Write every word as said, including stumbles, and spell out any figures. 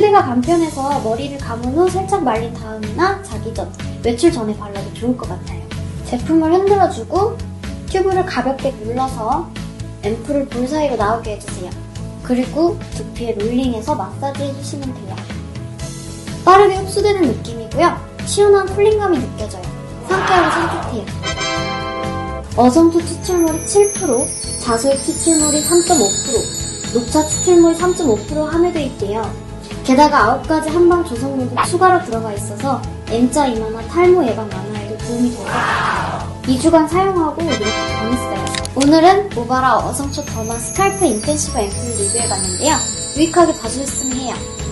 휴대가 간편해서 머리를 감은 후 살짝 말린 다음이나 자기 전, 외출 전에 발라도 좋을 것 같아요. 제품을 흔들어주고 튜브를 가볍게 눌러서 앰플을 볼 사이로 나오게 해주세요. 그리고 두피에 롤링해서 마사지 해주시면 돼요. 빠르게 흡수되는 느낌이고요. 시원한 쿨링감이 느껴져요. 상쾌하고 산뜻해요. 어성초 추출물이 칠 퍼센트, 자수액 추출물이 삼 점 오 퍼센트, 녹차 추출물이 삼 점 오 퍼센트 함유되어 있대요. 게다가 아홉 가지 한방 조성물도 추가로 들어가 있어서 M자 이마나 탈모 예방 완화에도 도움이 될 것 같아요. 이 주간 사용하고 이렇게 변했어요. 오늘은 모바라 어성초 더마 스칼프 인텐시브 앰플을 리뷰해봤는데요. 유익하게 봐주셨으면 해요.